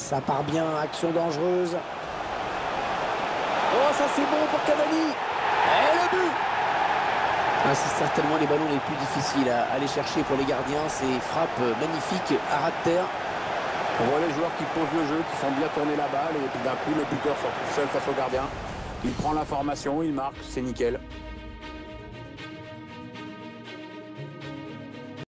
Ça part bien, action dangereuse. Oh, ça c'est bon pour Cavani. Et le but! Ah, c'est certainement les ballons les plus difficiles à aller chercher pour les gardiens. Ces frappes magnifiques à ras de terre. On voit les joueurs qui posent le jeu, qui font bien tourner la balle, et puis d'un coup, le buteur se retrouve seul face au gardien. Il prend l'information, il marque, c'est nickel.